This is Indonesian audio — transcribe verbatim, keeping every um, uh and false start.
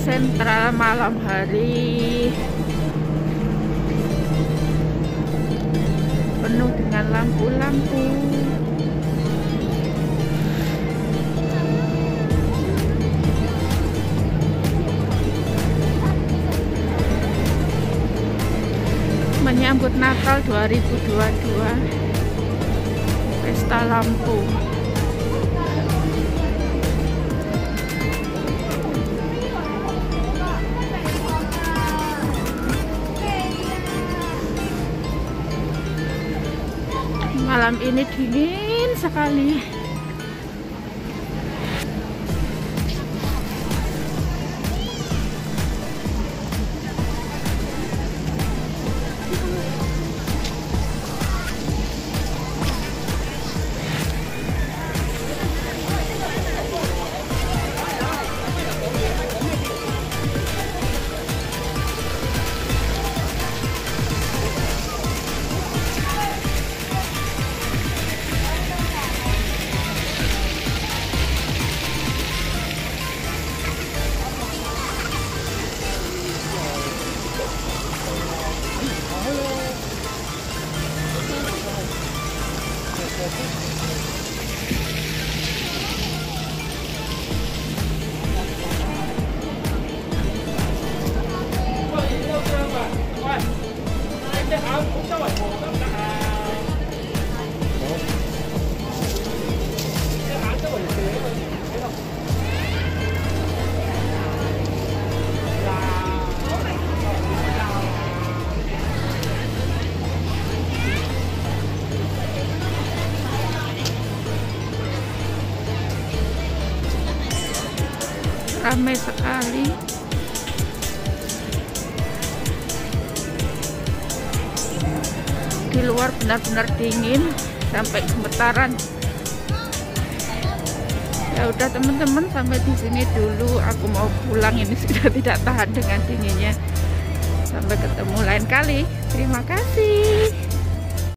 Sentral malam hari penuh dengan lampu-lampu. Menyambut Natal dua ribu dua puluh dua, pesta lampu. Malam ini dingin sekali. Ramai sekali. Di luar benar-benar dingin sampai gemetaran. Ya udah teman-teman, sampai di sini dulu. Aku mau pulang, ini sudah tidak tahan dengan dinginnya. Sampai ketemu lain kali. Terima kasih.